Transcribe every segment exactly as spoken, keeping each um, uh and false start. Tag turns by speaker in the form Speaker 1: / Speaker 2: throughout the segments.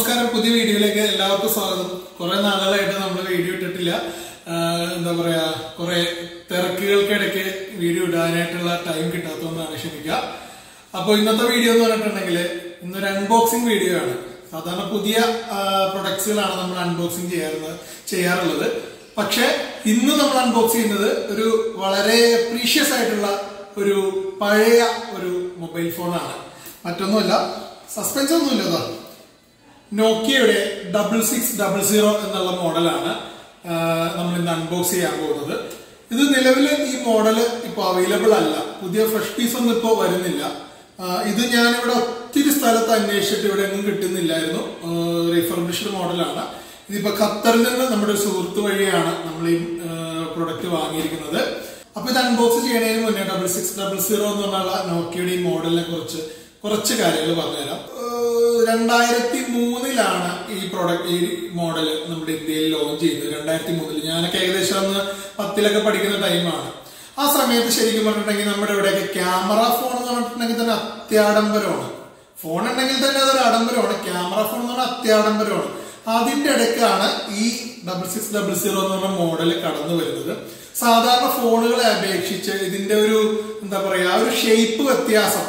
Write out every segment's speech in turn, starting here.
Speaker 1: നമസ്കാരം. പുതിയ വീഡിയോയിലേക്ക് എല്ലാവർക്കും സ്വാഗതം. കുറെ നാളുകളായിട്ട് നമ്മൾ വീഡിയോ ഇട്ടിട്ടില്ല. എന്താ പറയാ, കുറെ തിരക്കുകൾക്കിടയ്ക്ക് വീഡിയോ ഇടാനായിട്ടുള്ള ടൈം കിട്ടാത്തതുകൊണ്ടാണ്, ക്ഷമിക്കുക. അപ്പോൾ ഇന്നത്തെ വീഡിയോ എന്ന് പറഞ്ഞിട്ടുണ്ടെങ്കിൽ ഇന്നൊരു അൺബോക്സിംഗ് വീഡിയോ ആണ്. സാധാരണ പുതിയ പ്രൊഡക്ട്സുകളാണ് നമ്മൾ അൺബോക്സിംഗ് ചെയ്യാറുള്ളത് ചെയ്യാറുള്ളത് പക്ഷെ ഇന്ന് നമ്മൾ അൺബോക്സ് ചെയ്യുന്നത് ഒരു വളരെ പ്രീഷ്യസ് ആയിട്ടുള്ള ഒരു പഴയ ഒരു മൊബൈൽ ഫോണാണ്. മറ്റൊന്നുമല്ല, സസ്പെൻസ് ഒന്നുമില്ല. നോക്കിയയുടെ ഡബിൾ സിക്സ് ഡബിൾ സീറോ എന്നുള്ള മോഡലാണ് നമ്മൾ ഇന്ന് അൺബോക്സ് ചെയ്യാൻ പോകുന്നത്. ഇത് നിലവിൽ ഈ മോഡല് ഇപ്പൊ അവൈലബിൾ അല്ല. പുതിയ ഫ്രഷ് പീസ് ഒന്നും ഇപ്പൊ വരുന്നില്ല. ഇത് ഞാനിവിടെ ഒത്തിരി സ്ഥലത്ത് അന്വേഷിച്ചിട്ട് ഇവിടെ ഒന്നും കിട്ടുന്നില്ലായിരുന്നു. റീഫർബിഷ്ഡ് മോഡലാണ്. ഇതിപ്പോ ഖത്തറിൽ നിന്ന് നമ്മുടെ സുഹൃത്ത് വഴിയാണ് നമ്മൾ ഈ പ്രൊഡക്റ്റ് വാങ്ങിയിരിക്കുന്നത്. അപ്പൊ ഇത് അൺബോക്സ് ചെയ്യണതിന് മുന്നേ ഡബിൾ സിക്സ് ഡബിൾ സീറോ എന്ന് പറഞ്ഞുള്ള നോക്കിയുടെ ഈ മോഡലിനെ കുറിച്ച് കുറച്ച് കാര്യങ്ങൾ പറഞ്ഞുതരാം. രണ്ടായിരത്തി മൂന്നിലാണ് ഈ പ്രൊഡക്റ്റ് ഈ മോഡല് നമ്മുടെ ഇന്ത്യയിൽ ലോഞ്ച് ചെയ്തത്. രണ്ടായിരത്തി മൂന്നില് ഞാനൊക്കെ ഏകദേശം അന്ന് പത്തിലൊക്കെ പഠിക്കുന്ന ടൈമാണ്. ആ സമയത്ത് ശരിക്കും പറഞ്ഞിട്ടുണ്ടെങ്കിൽ നമ്മുടെ ഇവിടെയൊക്കെ ക്യാമറ ഫോൺ എന്ന് പറഞ്ഞിട്ടുണ്ടെങ്കിൽ തന്നെ അത്യാഡംബരമാണ്. ഫോൺ ഉണ്ടെങ്കിൽ തന്നെ അതൊരു ആഡംബരമാണ്. ക്യാമറ ഫോൺ എന്ന് പറഞ്ഞാൽ അത്യാഡംബരമാണ്. അതിന്റെ ഇടയ്ക്കാണ് ഈ ഡബിൾ സിക്സ് ഡബിൾ സീറോ എന്ന് പറഞ്ഞ മോഡല് കടന്നു വരുന്നത്. സാധാരണ ഫോണുകളെ അപേക്ഷിച്ച് ഇതിന്റെ ഒരു എന്താ പറയാ ഒരു ഷേപ്പ് വ്യത്യാസം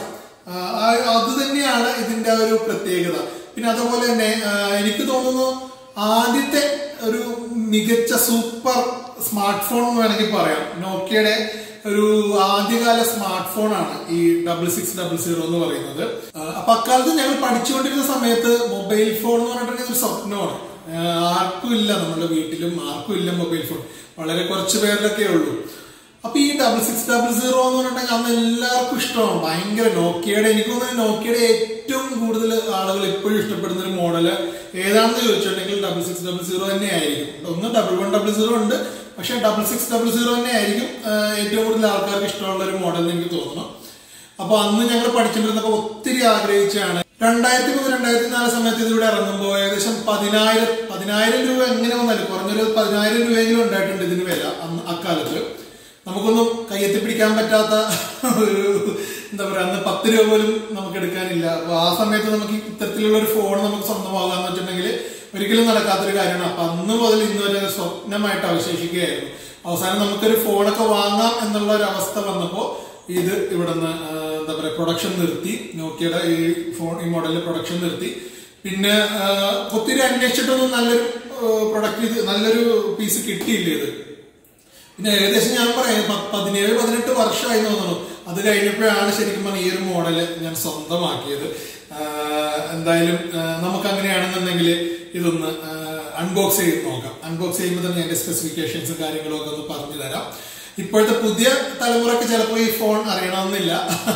Speaker 1: അത് തന്നെയാണ് ഇതിന്റെ ഒരു പ്രത്യേകത. പിന്നെ അതുപോലെ തന്നെ എനിക്ക് തോന്നുന്നു ആദ്യത്തെ ഒരു മികച്ച സൂപ്പർ സ്മാർട്ട് ഫോൺ എന്ന് വേണമെങ്കിൽ പറയാം. നോക്കിയയുടെ ഒരു ആദ്യകാല സ്മാർട്ട് ഫോണാണ് ഈ ഡബിൾ സിക്സ് ഡബിൾ സീറോ എന്ന് പറയുന്നത്. അപ്പൊ അക്കാലത്ത് ഞങ്ങൾ പഠിച്ചുകൊണ്ടിരുന്ന സമയത്ത് മൊബൈൽ ഫോൺ എന്ന് പറഞ്ഞിട്ടുണ്ടെങ്കിൽ ഒരു സ്വപ്നമാണ്. ആർക്കും ഇല്ല, നമ്മുടെ വീട്ടിലും ആർക്കും ഇല്ല മൊബൈൽ ഫോൺ. വളരെ കുറച്ച് പേരിലൊക്കെ ഉള്ളൂ. അപ്പൊ ഈ ഡബിൾ സിക്സ് ഡബിൾ സീറോ എന്ന് പറഞ്ഞിട്ടുണ്ടെങ്കിൽ അന്ന് എല്ലാവർക്കും ഇഷ്ടമാണ്. ഭയങ്കര നോക്കിയയുടെ എനിക്ക് തോന്നുന്നത് നോക്കിയയുടെ ഏറ്റവും കൂടുതൽ ആളുകൾ ഇപ്പോഴും ഇഷ്ടപ്പെടുന്ന ഒരു മോഡല് ഏതാണെന്ന് ചോദിച്ചിട്ടുണ്ടെങ്കിൽ ഡബിൾ സിക്സ് ഡബിൾ സീറോ തന്നെ ആയിരിക്കും. ഒന്ന് ഡബിൾ വൺ ഡബിൾ സീറോ ഉണ്ട്, പക്ഷെ ഡബിൾ സിക്സ് ഡബിൾ സീറോ തന്നെ ആയിരിക്കും ഏറ്റവും കൂടുതൽ ആൾക്കാർക്ക് ഇഷ്ടമുള്ള ഒരു മോഡൽ എന്ന് എനിക്ക് തോന്നുന്നു. അപ്പൊ അന്ന് ഞങ്ങൾ പഠിച്ചുകൊണ്ടിരുന്നപ്പോ ഒത്തിരി ആഗ്രഹിച്ചാണ്. രണ്ടായിരത്തി മൂന്ന് രണ്ടായിരത്തി നാല് സമയത്ത് ഇതിവിടെ ഇറങ്ങുമ്പോൾ ഏകദേശം പതിനായിരം പതിനായിരം രൂപ എങ്ങനെ വന്നാലും കുറഞ്ഞൊരു പതിനായിരം രൂപയെങ്കിലും ഉണ്ടായിട്ടുണ്ട് ഇതിന് വില അന്ന് അക്കാലത്ത്. നമുക്കൊന്നും കയ്യെത്തിപ്പിടിക്കാൻ പറ്റാത്ത ഒരു എന്താ പറയാ, അന്ന് പത്ത് രൂപ പോലും നമുക്ക് എടുക്കാനില്ല. അപ്പൊ ആ സമയത്ത് നമുക്ക് ഇത്തരത്തിലുള്ള ഒരു ഫോൺ നമുക്ക് സ്വന്തമാകാന്ന് വെച്ചിട്ടുണ്ടെങ്കിൽ ഒരിക്കലും നടക്കാത്തൊരു കാര്യമാണ്. അപ്പൊ അന്ന് മുതൽ ഇന്ന് വരെ സ്വപ്നമായിട്ട് അവശേഷിക്കുകയായിരുന്നു. അവസാനം നമുക്കൊരു ഫോണൊക്കെ വാങ്ങാം എന്നുള്ള ഒരു അവസ്ഥ വന്നപ്പോ ഇത് ഇവിടുന്ന് എന്താ പറയാ പ്രൊഡക്ഷൻ നിർത്തി. നോക്കിയുടെ ഈ ഫോൺ ഈ മോഡലിൽ പ്രൊഡക്ഷൻ നിർത്തി. പിന്നെ ഒത്തിരി അന്വേഷിച്ചിട്ടൊന്നും നല്ലൊരു പ്രൊഡക്റ്റ് ഇത് നല്ലൊരു പീസ് കിട്ടിയില്ല ഇത്. പിന്നെ ഏകദേശം ഞാൻ പറയാം പതിനേഴ് പതിനെട്ട് വർഷമായി തോന്നുന്നു. അത് കഴിഞ്ഞപ്പോഴാണ് ശരിക്കും പറഞ്ഞാൽ ഈ ഒരു മോഡല് ഞാൻ സ്വന്തമാക്കിയത്. എന്തായാലും നമുക്ക് അങ്ങനെയാണെന്നുണ്ടെങ്കിൽ ഇതൊന്ന് അൺബോക്സ് ചെയ്ത് നോക്കാം. അൺബോക്സ് ചെയ്യുമ്പോൾ തന്നെ അതിന്റെ സ്പെസിഫിക്കേഷൻസും കാര്യങ്ങളും ഒക്കെ ഒന്ന് പറഞ്ഞു തരാം. ഇപ്പോഴത്തെ പുതിയ തലമുറക്ക് ചിലപ്പോൾ ഈ ഫോൺ അറിയണമെന്നില്ല.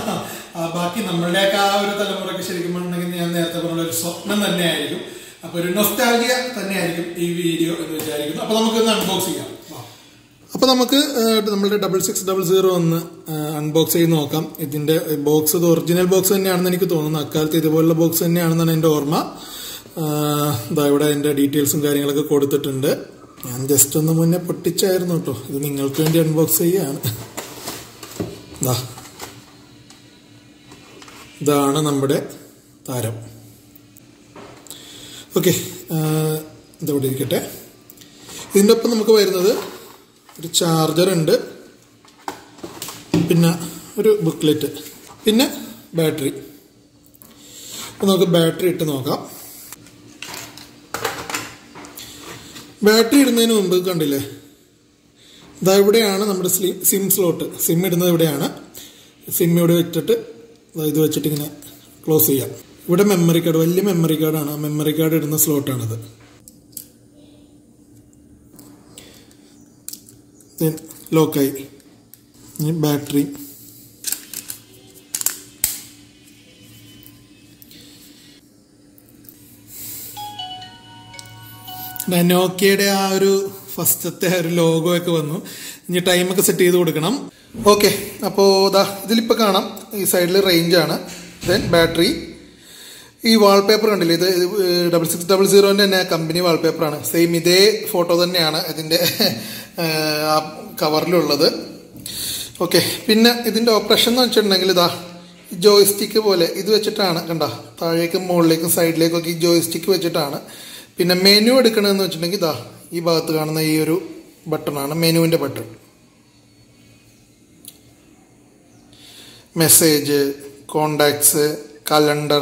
Speaker 1: ബാക്കി നമ്മളുടെയൊക്കെ ആ ഒരു തലമുറക്ക് ശരിക്കും പറഞ്ഞിട്ടുണ്ടെങ്കിൽ ഞാൻ നേരത്തെ പറഞ്ഞ ഒരു സ്വപ്നം തന്നെയായിരിക്കും. അപ്പൊ ഒരു നൊസ്റ്റാൾജിയ തന്നെയായിരിക്കും ഈ വീഡിയോ എന്ന് വിചാരിക്കുന്നു. അപ്പൊ നമുക്കൊന്ന് അൺബോക്സ് ചെയ്യാം. അപ്പൊ നമുക്ക് നമ്മളുടെ ഡബിൾ സിക്സ് ഡബിൾ സീറോ ഒന്ന് അൺബോക്സ് ചെയ്ത് നോക്കാം. ഇതിന്റെ ബോക്സ് ഇത് ഒറിജിനൽ ബോക്സ് തന്നെയാണെന്ന് എനിക്ക് തോന്നുന്നു. അക്കാലത്ത് ഇതുപോലുള്ള ബോക്സ് തന്നെയാണെന്നാണ് എന്റെ ഓർമ്മ. ഇതാ ഇവിടെ അതിന്റെ ഡീറ്റെയിൽസും കാര്യങ്ങളൊക്കെ കൊടുത്തിട്ടുണ്ട്. ഞാൻ ജസ്റ്റ് ഒന്ന് മുന്നേ പൊട്ടിച്ചായിരുന്നു കേട്ടോ. ഇത് നിങ്ങൾക്ക് വേണ്ടി അൺബോക്സ് ചെയ്യാണ്. ഇതാ ഇതാണ് നമ്മുടെ താരം. ഓക്കെ, ഇതവിടെ ഇരിക്കട്ടെ. ഇതിൻ്റെ ഒപ്പം നമുക്ക് വരുന്നത് ഒരു ചാർജർ ഉണ്ട്, പിന്നെ ഒരു ബുക്ക്ലെറ്റ്, പിന്നെ ബാറ്ററി. അപ്പൊ നമുക്ക് ബാറ്ററി ഇട്ട് നോക്കാം. ബാറ്ററി ഇടുന്നതിന് മുമ്പ് കണ്ടില്ലേ, ഇതാ ഇവിടെയാണ് നമ്മുടെ സിം സ്ലോട്ട്. സിം ഇടുന്നത് ഇവിടെയാണ്. സിം ഇവിടെ വെച്ചിട്ട് ഇത് വെച്ചിട്ട് ഇങ്ങനെ ക്ലോസ് ചെയ്യാം. ഇവിടെ മെമ്മറി കാർഡ്, വലിയ മെമ്മറി കാർഡാണ്. മെമ്മറി കാർഡ് ഇടുന്ന സ്ലോട്ടാണിത്. ലോക്കായി. ബാറ്ററി നോക്കിയയുടെ ആ ഒരു ഫസ്റ്റത്തെ ഒരു ലോഗോ ഒക്കെ വന്നു. ഇനി ടൈമൊക്കെ സെറ്റ് ചെയ്ത് കൊടുക്കണം. ഓക്കെ, അപ്പോൾ ഇതാ ഇതിലിപ്പോൾ കാണാം ഈ സൈഡിൽ റേഞ്ചാണ്, ദെൻ ബാറ്ററി. ഈ വാൾപേപ്പർ കണ്ടില്ലേ, ഇത് ഡബിൾ സിക്സ് ഡബിൾ സീറോന്റെ തന്നെ കമ്പനി വാൾപേപ്പറാണ്. സെയിം ഇതേ ഫോട്ടോ തന്നെയാണ് ഇതിന്റെ കവറിലുള്ളത്. ഓക്കെ, പിന്നെ ഇതിന്റെ ഓപ്പറേഷൻ എന്ന് വെച്ചിട്ടുണ്ടെങ്കിൽ ഇതാ
Speaker 2: ജോയ്സ്റ്റിക്ക് പോലെ ഇത് വെച്ചിട്ടാണ് കണ്ട, താഴേക്കും മുകളിലേക്കും സൈഡിലേക്കൊക്കെ ഈ ജോയ്സ്റ്റിക്ക് വെച്ചിട്ടാണ്. പിന്നെ മെനു എടുക്കണമെന്ന് വെച്ചിട്ടുണ്ടെങ്കിൽ ഇതാ ഈ ഭാഗത്ത് കാണുന്ന ഈ ഒരു ബട്ടണാണ് മെനുവിൻ്റെ button. Message, contacts, calendar,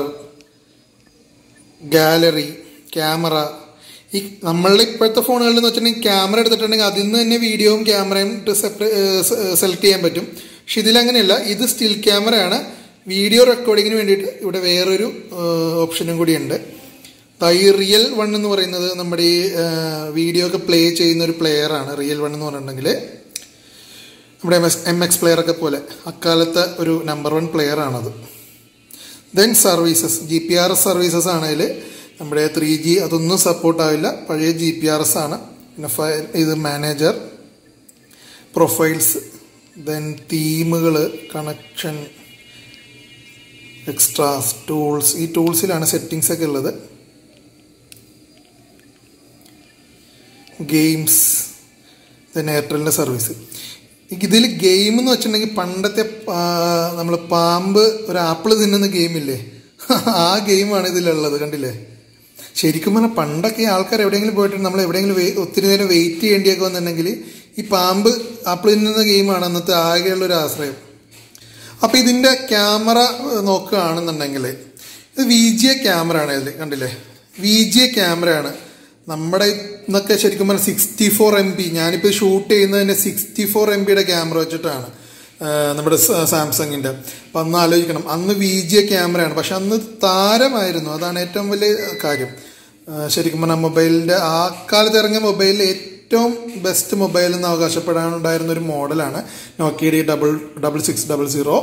Speaker 2: gallery, camera. ഈ നമ്മളുടെ ഇപ്പോഴത്തെ ഫോണുകളിൽ എന്ന് വെച്ചിട്ടുണ്ടെങ്കിൽ ക്യാമറ എടുത്തിട്ടുണ്ടെങ്കിൽ അതിൽ നിന്ന് തന്നെ വീഡിയോയും ക്യാമറയും സെലക്ട് ചെയ്യാൻ പറ്റും. പക്ഷെ ഇതിലങ്ങനെയല്ല, ഇത് സ്റ്റിൽ ക്യാമറയാണ്. വീഡിയോ റെക്കോർഡിങ്ങിന് വേണ്ടിയിട്ട് ഇവിടെ വേറൊരു ഓപ്ഷനും കൂടിയുണ്ട്. ഈ റിയൽ വൺ എന്ന് പറയുന്നത് നമ്മുടെ ഈ വീഡിയോ ഒക്കെ പ്ലേ ചെയ്യുന്ന ഒരു പ്ലെയറാണ്. റിയൽ വൺ എന്ന് പറഞ്ഞിട്ടുണ്ടെങ്കിൽ നമ്മുടെ എം എസ് എം എക്സ് പ്ലെയറൊക്കെ പോലെ അക്കാലത്തെ ഒരു നമ്പർ വൺ പ്ലെയറാണത്. Then services, G P R S services ആണെങ്കിൽ നമ്മുടെ ത്രീ ജി അതൊന്നും സപ്പോർട്ടാവില്ല, പഴയ ജി പി ആർ എസ് ആണ്. പിന്നെ ഫയൽ ഇത് മാനേജർ, പ്രൊഫൈൽസ്, ദെൻ തീമുകൾ, കണക്ഷൻ, എക്സ്ട്രാസ്, ടൂൾസ്. ഈ ടൂൾസിലാണ് സെറ്റിങ്സ് ഒക്കെ ഉള്ളത്. ഗെയിംസ്, ദെൻ എയർടെലിൻ്റെ സർവീസ്. ഇതിൽ ഗെയിം എന്ന് വെച്ചിട്ടുണ്ടെങ്കിൽ പണ്ടത്തെ നമ്മൾ പാമ്പ് ഒരു ആപ്പിൾ തിന്നുന്ന ഗെയിമില്ലേ, ആ ഗെയിമാണ് ഇതിലുള്ളത്. കണ്ടില്ലേ? ശരിക്കും പറഞ്ഞാൽ പണ്ടൊക്കെ ആൾക്കാർ എവിടെയെങ്കിലും പോയിട്ട് നമ്മൾ എവിടെയെങ്കിലും ഒത്തിരി നേരം വെയിറ്റ് ചെയ്യേണ്ടിയൊക്കെ വന്നിട്ടുണ്ടെങ്കിൽ ഈ പാമ്പ് ആപ്പിൾ തിന്നുന്ന ഗെയിമാണ് അന്നത്തെ ആകെയുള്ളൊരു ആശ്രയം. അപ്പോൾ ഇതിൻ്റെ ക്യാമറ നോക്കുകയാണെന്നുണ്ടെങ്കിൽ ഇത് വി ജി എ ക്യാമറ ആണ്. ഇതിൽ കണ്ടില്ലേ, വി ജി എ ക്യാമറയാണ്. നമ്മുടെ ഇന്നൊക്കെ ശരിക്കും പറഞ്ഞാൽ സിക്സ്റ്റി ഫോർ എം ബി, ഞാനിപ്പോൾ ഷൂട്ട് ചെയ്യുന്നതിൻ്റെ സിക്സ്റ്റി ഫോർ എം ബിയുടെ ക്യാമറ വെച്ചിട്ടാണ് നമ്മുടെ സാംസങ്ങിൻ്റെ. അപ്പം അന്ന് ആലോചിക്കണം, അന്ന് വി ജി എ ക്യാമറയാണ്, പക്ഷെ അന്ന് താരമായിരുന്നു. അതാണ് ഏറ്റവും വലിയ കാര്യം. ശരിക്കും പറഞ്ഞാൽ മൊബൈലിൻ്റെ ആ കാലത്ത് ഇറങ്ങിയ മൊബൈലിൽ ഏറ്റവും ബെസ്റ്റ് മൊബൈൽ എന്ന് അവകാശപ്പെടാനുണ്ടായിരുന്ന ഒരു മോഡലാണ് Nokia double double six double zero.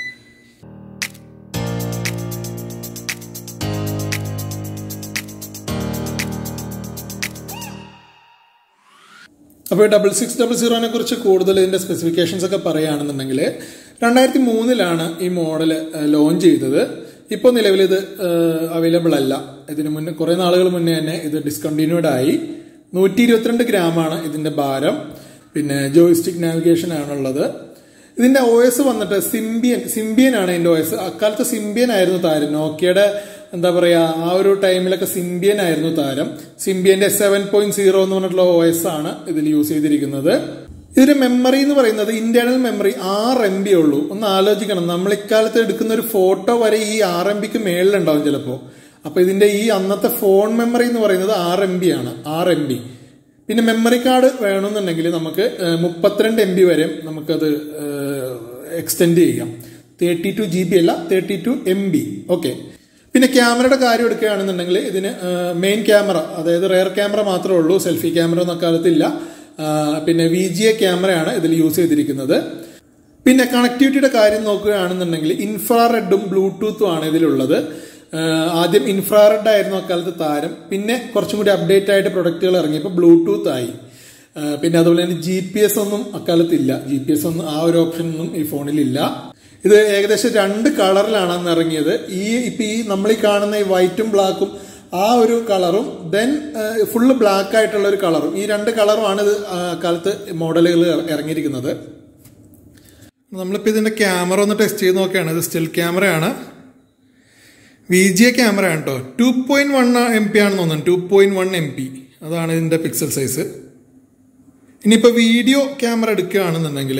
Speaker 1: അപ്പോൾ ഡബിൾ സിക്സ് ഡബിൾ സീറോനെ കുറിച്ച് കൂടുതൽ ഇതിന്റെ സ്പെസിഫിക്കേഷൻസ് ഒക്കെ പറയുകയാണെന്നുണ്ടെങ്കിൽ രണ്ടായിരത്തി മൂന്നിലാണ് ഈ മോഡൽ ലോഞ്ച് ചെയ്തത്. ഇപ്പോൾ നിലവിൽ ഇത് അവൈലബിൾ അല്ല. ഇതിന് മുന്നേ കുറെ നാളുകൾ മുന്നേ തന്നെ ഇത് ഡിസ്കണ്ടിന്യൂഡ് ആയി. നൂറ്റി ഇരുപത്തിരണ്ട് ഗ്രാമാണ് ഇതിന്റെ ഭാരം. പിന്നെ ജോയിസ്റ്റിക് നാവിഗേഷൻ ആണുള്ളത്. ഇതിന്റെ ഒ എസ് വന്നിട്ട് സിംബിയൻ സിംബിയൻ ആണ് ഇതിന്റെ ഒ എസ്. അക്കാലത്ത് സിംബിയൻ ആയിരുന്നു താരം. നോക്കിയയുടെ എന്താ പറയാ ആ ഒരു ടൈമിലൊക്കെ സിംബിയൻ ആയിരുന്നു താരം. സിംബിയന്റെ സെവൻ പോയിന്റ് സീറോ എന്ന് പറഞ്ഞിട്ടുള്ള ഒ എസ് ആണ് ഇതിൽ യൂസ് ചെയ്തിരിക്കുന്നത്. ഇതിന്റെ മെമ്മറി എന്ന് പറയുന്നത് ഇന്റേണൽ മെമ്മറി ആറ് എം ബി ഉള്ളൂ. ഒന്ന് ആലോചിക്കണം, നമ്മൾ ഇക്കാലത്ത് എടുക്കുന്ന ഒരു ഫോട്ടോ വരെ ഈ ആറ് എം ബിക്ക് മേളിലുണ്ടാവും ചിലപ്പോൾ. അപ്പൊ ഇതിന്റെ ഈ അന്നത്തെ ഫോൺ മെമ്മറി എന്ന് പറയുന്നത് ആറ് എം ബി ആണ്, ആറ് എം ബി. പിന്നെ മെമ്മറി കാർഡ് വേണമെന്നുണ്ടെങ്കിൽ നമുക്ക് മുപ്പത്തിരണ്ട് എം ബി വരെ നമുക്കത് എക്സ്റ്റെൻഡ് ചെയ്യാം. തേർട്ടി ടു ജി ബി അല്ല, thirty two M B. Okay. പിന്നെ ക്യാമറയുടെ കാര്യം എടുക്കുകയാണെന്നുണ്ടെങ്കിൽ ഇതിന് മെയിൻ ക്യാമറ, അതായത് റെയർ ക്യാമറ മാത്രമേ ഉള്ളൂ, സെൽഫി ക്യാമറ ഒന്നും അക്കാലത്തില്ല. പിന്നെ വി ജി എ ക്യാമറയാണ് ഇതിൽ യൂസ് ചെയ്തിരിക്കുന്നത്. പിന്നെ കണക്ടിവിറ്റിയുടെ കാര്യം നോക്കുകയാണെന്നുണ്ടെങ്കിൽ ഇൻഫ്രാറെഡും ബ്ലൂടൂത്തും ആണ് ഇതിലുള്ളത്. ആദ്യം ഇൻഫ്രാറെഡ് ആയിരുന്നു അക്കാലത്ത് താരം. പിന്നെ കുറച്ചും കൂടി അപ്ഡേറ്റ് ആയിട്ട് പ്രൊഡക്റ്റുകൾ ഇറങ്ങിയപ്പോൾ ബ്ലൂടൂത്ത് ആയി. പിന്നെ അതുപോലെ തന്നെ ജി പി എസ് ഒന്നും അക്കാലത്തില്ല. ജി പി എസ് ഒന്നും ആ ഒരു ഓപ്ഷൻ ഒന്നും ഈ ഫോണിലില്ല. ഇത് ഏകദേശം രണ്ട് കളറിലാണ് അന്ന് ഇറങ്ങിയത്. ഈ ഇപ്പൊ ഈ നമ്മൾ ഈ കാണുന്ന ഈ വൈറ്റും ബ്ലാക്കും ആ ഒരു കളറും ദെൻ ഫുള്ള് ബ്ലാക്ക് ആയിട്ടുള്ള ഒരു കളറും, ഈ രണ്ട് കളറുമാണ് ഇത് കാലത്ത് മോഡലുകൾ ഇറങ്ങിയിരിക്കുന്നത്. നമ്മളിപ്പോൾ ഇതിന്റെ ക്യാമറ ഒന്ന് ടെസ്റ്റ് ചെയ്ത് നോക്കുകയാണ്. ഇത് സ്റ്റിൽ ക്യാമറയാണ്, വി ജി എ ക്യാമറയാണ് കേട്ടോ. Two point one M P ആണെന്ന് തോന്നുന്നു. Two point one M P അതാണ് ഇതിന്റെ പിക്സൽ സൈസ്. ഇനിയിപ്പോൾ വീഡിയോ ക്യാമറ എടുക്കുകയാണെന്നുണ്ടെങ്കിൽ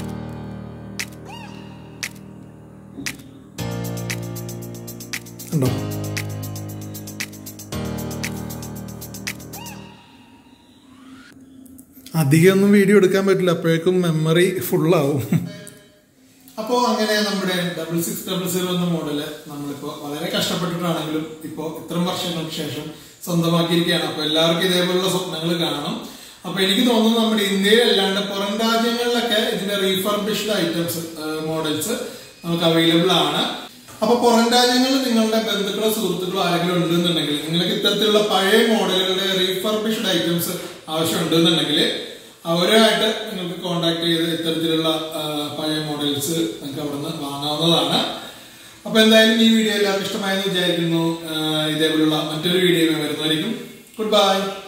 Speaker 1: ഉണ്ടോ, അധികമൊന്നും വീഡിയോ എടുക്കാൻ പറ്റില്ല, അപ്പോഴേക്കും മെമ്മറി ഫുള്ളാവും. അപ്പോൾ അങ്ങനെ നമ്മുടെ ഡബിൾ സിക്സ് ഡബിൾ സീറോ എന്ന മോഡല് നമ്മളിപ്പോൾ വളരെ കഷ്ടപ്പെട്ടിട്ടാണെങ്കിലും ഇപ്പോൾ ഇത്രയും വർഷങ്ങൾക്ക് ശേഷം സ്വന്തമാക്കിയിരിക്കുകയാണ്. അപ്പോൾ എല്ലാവർക്കും ഇതേപോലുള്ള സ്വപ്നങ്ങൾ കാണണം. അപ്പൊ എനിക്ക് തോന്നുന്നു നമ്മുടെ ഇന്ത്യയിൽ അല്ലാണ്ട് പുറം രാജ്യങ്ങളിലൊക്കെ ഇതിന്റെ റീഫർബിഷ്ഡ് ഐറ്റംസ് മോഡൽസ് നമുക്ക് അവൈലബിൾ ആണ്. അപ്പൊ പുറം രാജ്യങ്ങളിൽ നിങ്ങളുടെ ബന്ധുക്കളോ സുഹൃത്തുക്കളോ ആരെങ്കിലും ഉണ്ടെന്നുണ്ടെങ്കിൽ, നിങ്ങൾക്ക് ഇത്തരത്തിലുള്ള പഴയ മോഡലുകളുടെ റീഫർബിഷ്ഡ് ഐറ്റംസ് ആവശ്യമുണ്ടെന്നുണ്ടെങ്കിൽ അവരുമായിട്ട് നിങ്ങൾക്ക് കോൺടാക്ട് ചെയ്ത് ഇത്തരത്തിലുള്ള പഴയ മോഡൽസ് നിങ്ങൾക്ക് അവിടെ നിന്ന് വാങ്ങാവുന്നതാണ്. അപ്പൊ എന്തായാലും ഈ വീഡിയോ എല്ലാവർക്കും ഇഷ്ടമായെന്ന് വിചാരിക്കുന്നു. ഇതേപോലുള്ള മറ്റൊരു വീഡിയോ വരുന്നതായിരിക്കും. Good bye.